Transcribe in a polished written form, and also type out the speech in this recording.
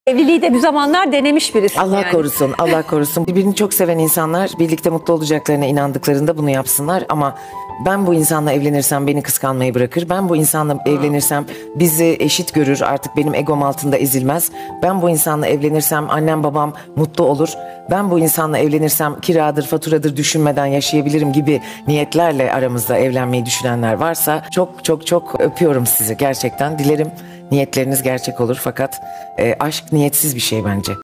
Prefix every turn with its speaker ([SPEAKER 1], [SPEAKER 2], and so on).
[SPEAKER 1] Evliliği de bir zamanlar denemiş birisi.
[SPEAKER 2] Allah korusun, Allah korusun. Birbirini çok seven insanlar birlikte mutlu olacaklarına inandıklarında bunu yapsınlar ama ben bu insanla evlenirsem beni kıskanmayı bırakır. Ben bu insanla evlenirsem bizi eşit görür, artık benim egom altında ezilmez. Ben bu insanla evlenirsem annem babam mutlu olur. Ben bu insanla evlenirsem kiradır, faturadır düşünmeden yaşayabilirim gibi niyetlerle aramızda evlenmeyi düşünenler varsa çok çok çok öpüyorum sizi gerçekten. Dilerim niyetleriniz gerçek olur fakat aşk niyetsiz bir şey bence.